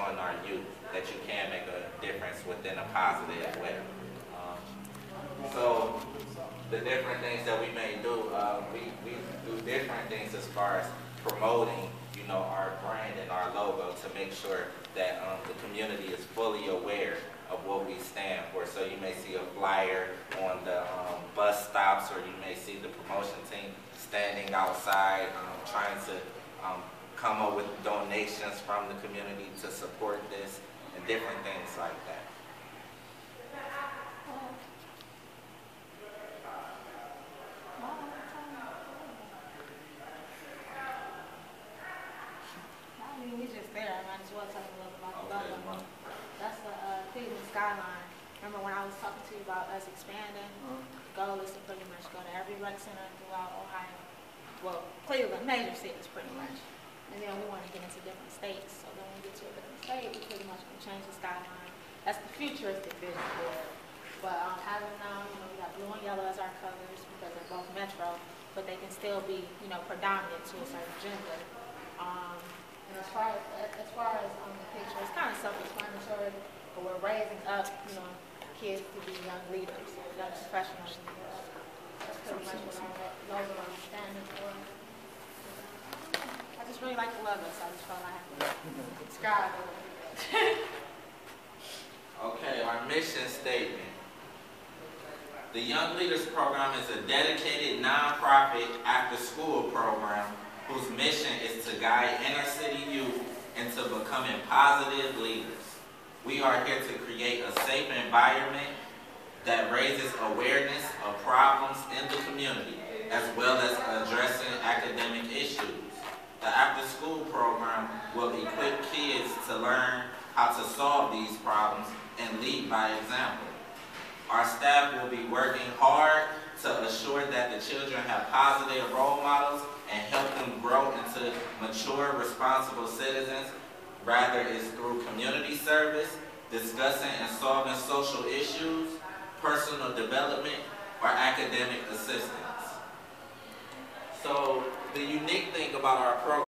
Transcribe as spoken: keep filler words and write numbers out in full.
showing our youth that you can make a difference within a positive way. Um, so the different things that we may do, uh, we, we do different things as far as promoting, you know, our brand and our logo to make sure that um, the community is fully aware of what we stand for. So you may see a flyer on the um, bus stops, or you may see the promotion team standing outside um, trying to um, come up with donations from the community to support this and different things like that. I mean, we just there. I might as well talk a little about the Okay, logo. well. That's the uh, Cleveland skyline. Remember when I was talking to you about us expanding? Mhm. The goal is to pretty much go to every rec center throughout Ohio. Well, Cleveland, major cities pretty much. And then we want to get into different states. So then when we get to a different state, we pretty much can change the skyline. That's the futuristic vision for it. But um, as of now, you know, we got blue and yellow as our colors because they're both metro, but they can still be, you know, predominant to a certain gender. Um, and as far as as far as um, the picture, it's kind of self-explanatory, but we're raising up, you know, kids to be young leaders, young professionals. That's pretty much what our logo I'm standing for. I just really like the logo, so I just felt I had to describe it. Okay, our mission statement. The Young Leaders Program is a dedicated nonprofit after-school program whose mission is to guide inner-city youth into becoming positive leaders. We are here to create a safe environment that raises awareness of problems in the community, as well as addressing academic issues. The after-school program will equip kids to learn how to solve these problems and lead by example. Our staff will be working hard to assure that the children have positive role models and help them grow into mature, responsible citizens. Rather, it's through community service, discussing and solving social issues, personal development, or academic assistance. So the unique thing about our program